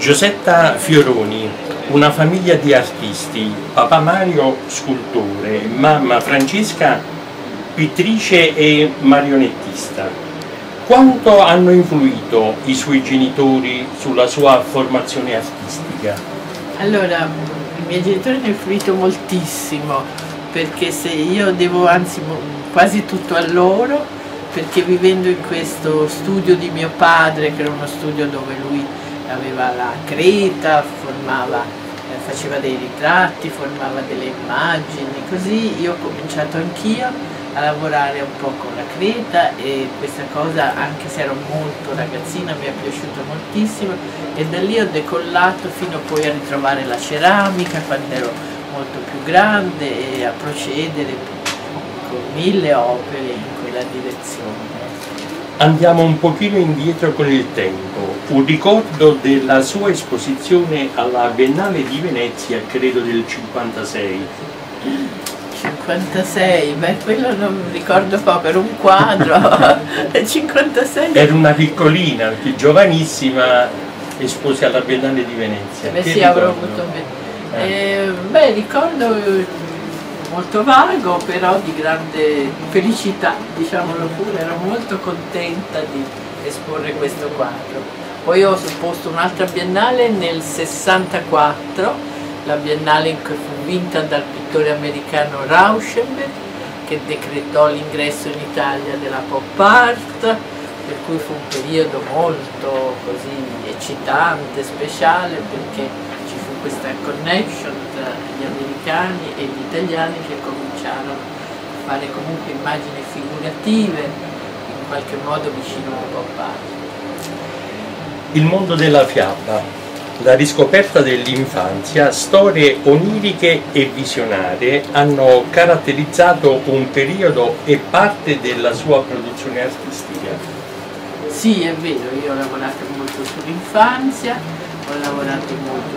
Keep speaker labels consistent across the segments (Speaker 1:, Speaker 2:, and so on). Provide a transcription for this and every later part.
Speaker 1: Giosetta Fioroni, una famiglia di artisti, papà Mario scultore, mamma Francesca pittrice e marionettista. Quanto hanno influito i suoi genitori sulla sua formazione artistica?
Speaker 2: Allora, i miei genitori hanno influito moltissimo, perché se io devo anzi quasi tutto a loro, perché vivendo in questo studio di mio padre, che era uno studio dove lui aveva la creta, faceva dei ritratti, formava delle immagini, così io ho cominciato anch'io a lavorare un po' con la creta, e questa cosa, anche se ero molto ragazzina, mi è piaciuta moltissimo, e da lì ho decollato fino poi a ritrovare la ceramica quando ero molto più grande e a procedere con 1000 opere in quella direzione.
Speaker 1: Andiamo un pochino indietro con il tempo. Un ricordo della sua esposizione alla Biennale di Venezia, credo del 56.
Speaker 2: 56, beh, quello non ricordo poco, era un quadro. 56.
Speaker 1: Era una piccolina, più giovanissima, esposi alla Biennale di Venezia.
Speaker 2: Beh, sì, avrò avuto beh, ricordo molto vago, però di grande felicità, diciamolo pure, ero molto contenta di esporre questo quadro. Poi ho supposto un'altra biennale nel 64, la biennale che fu vinta dal pittore americano Rauschenberg, che decretò l'ingresso in Italia della pop art, per cui fu un periodo molto così eccitante, speciale, perché ci fu questa connection tra gli americani e gli italiani che cominciarono a fare comunque immagini figurative in qualche modo vicino alla pop art.
Speaker 1: Il mondo della fiaba, la riscoperta dell'infanzia, storie oniriche e visionarie hanno caratterizzato un periodo e parte della sua produzione artistica.
Speaker 2: Sì, è vero, io ho lavorato molto sull'infanzia, ho lavorato molto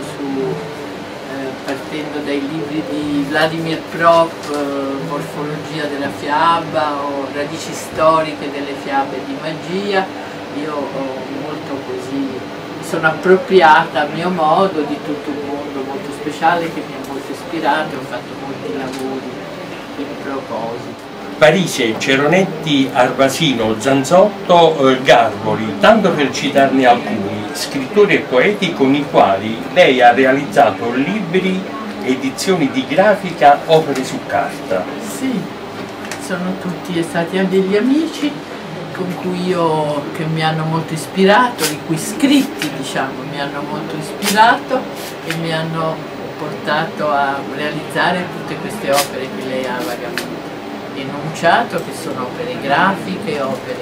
Speaker 2: partendo dai libri di Vladimir Prop, Morfologia della fiaba o Radici storiche delle fiabe di magia. Io ho molto così, mi sono appropriata a mio modo di tutto un mondo molto speciale che mi ha molto ispirato, ho fatto molti lavori in proposito.
Speaker 1: Parise, Ceronetti, Arvasino, Zanzotto, Garboli, tanto per citarne alcuni, scrittori e poeti con i quali lei ha realizzato libri, edizioni di grafica, opere su carta.
Speaker 2: Sì, sono tutti stati degli amici con cui che mi hanno molto ispirato, i cui scritti, diciamo, mi hanno molto ispirato e mi hanno portato a realizzare tutte queste opere che lei ha vagamente enunciato, che sono opere grafiche, opere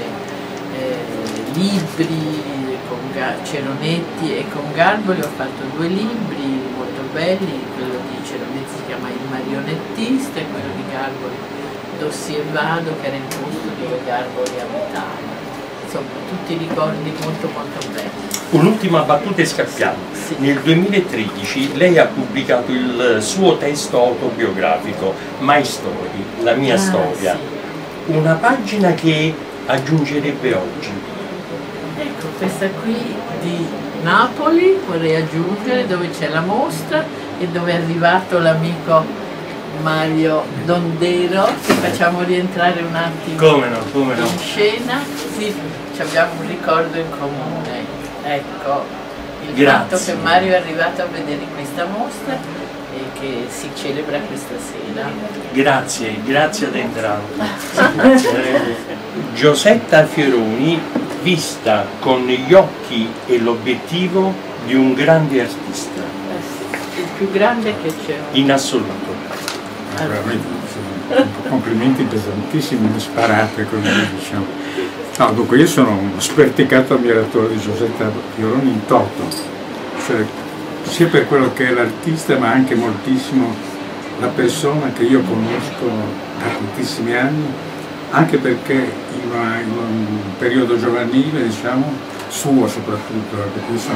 Speaker 2: libri con Ceronetti e con Garboli. Ho fatto 2 libri molto belli, quello di Ceronetti si chiama Il marionettista e quello di Garboli Dossi e Vado, che era il posto dove Garboli abitava. Insomma, tutti ricordi molto molto belli.
Speaker 1: Un'ultima battuta e scappiamo.
Speaker 2: Sì.
Speaker 1: Nel 2013 lei ha pubblicato il suo testo autobiografico, My Story, la mia storia.
Speaker 2: Sì.
Speaker 1: Una pagina che aggiungerebbe oggi.
Speaker 2: Ecco, questa qui di Napoli vorrei aggiungere, dove c'è la mostra e dove è arrivato l'amico Mario Dondero, che facciamo rientrare un attimo in scena. Sì, abbiamo un ricordo in comune. Ecco, il fatto che Mario è arrivato a vedere questa mostra e che si celebra questa sera.
Speaker 1: Grazie, grazie ad entrambi. Giosetta Fioroni, vista con gli occhi e l'obiettivo di un grande artista.
Speaker 2: Il più grande che c'è.
Speaker 1: In assoluto.
Speaker 3: Veramente complimenti pesantissimi, sparate, come diciamo. No, dunque io sono uno sperticato ammiratore di Giosetta Fioroni in toto, cioè sia per quello che è l'artista ma anche moltissimo la persona che io conosco da tantissimi anni, anche perché in un periodo giovanile, diciamo, suo soprattutto, perché io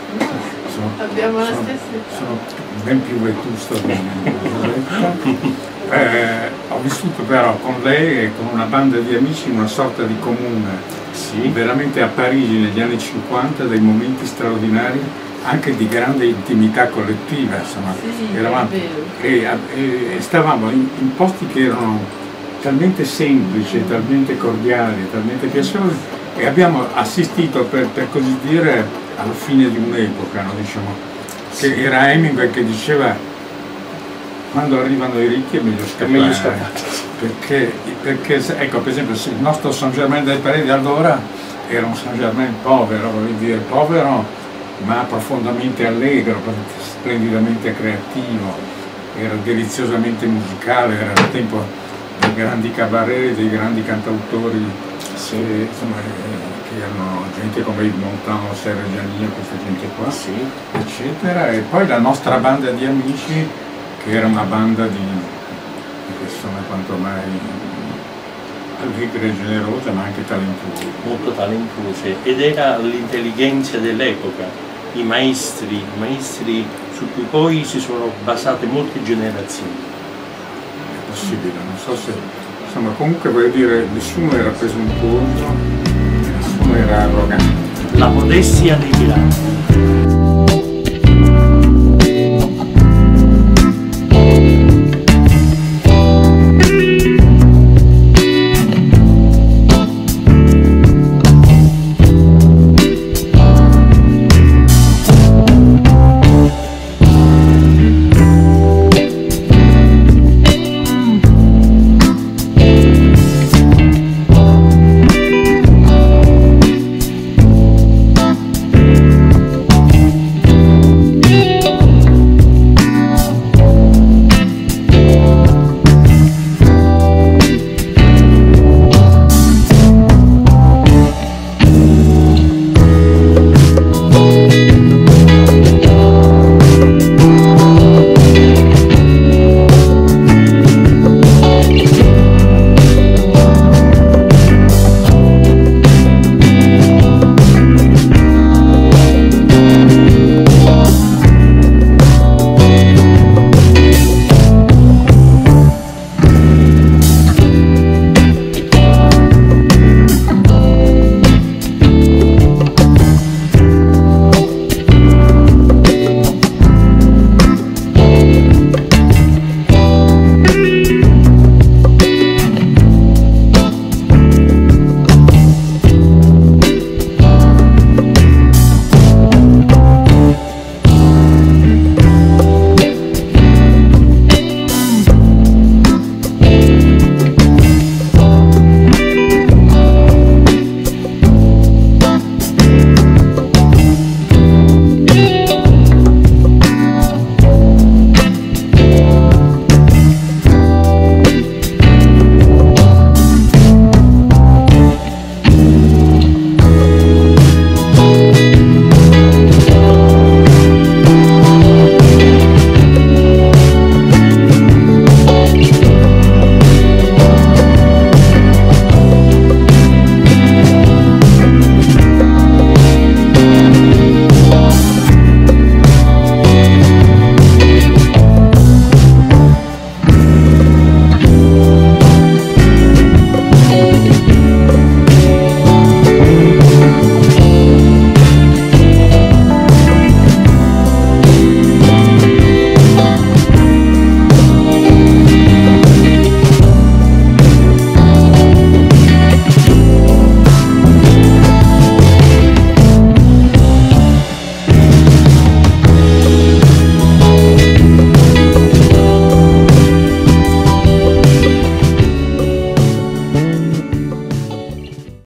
Speaker 3: sono ben più vetusto di Giosetta. Ho vissuto però con lei e con una banda di amici in una sorta di comune, sì, veramente a Parigi negli anni 50, dei momenti straordinari anche di grande intimità collettiva, insomma.
Speaker 2: Sì,
Speaker 3: Eravamo,
Speaker 2: è vero.
Speaker 3: e stavamo in posti che erano talmente semplici, talmente cordiali, talmente piacevoli, e abbiamo assistito, per così dire, alla fine di un'epoca, no? Diciamo, che era Hemingway che diceva: quando arrivano i ricchi è meglio scappare, perché ecco, per esempio, il nostro Saint Germain des Prés di allora era un Saint Germain povero, voglio dire, povero ma profondamente allegro, splendidamente creativo, era deliziosamente musicale, era il tempo dei grandi cabaret, dei grandi cantautori, insomma, che erano gente come Yves Montand, Serge Reggiani, questa gente qua, eccetera, e poi la nostra banda di amici, che era una banda di persone quanto mai allegre e generose, ma anche talentuose.
Speaker 1: Molto talentuose, ed era l'intelligenza dell'epoca, i maestri su cui poi si sono basate molte generazioni.
Speaker 3: È possibile, non so se... insomma, comunque voglio dire, nessuno era presuntuoso, nessuno era arrogante.
Speaker 1: La modestia dei grandi.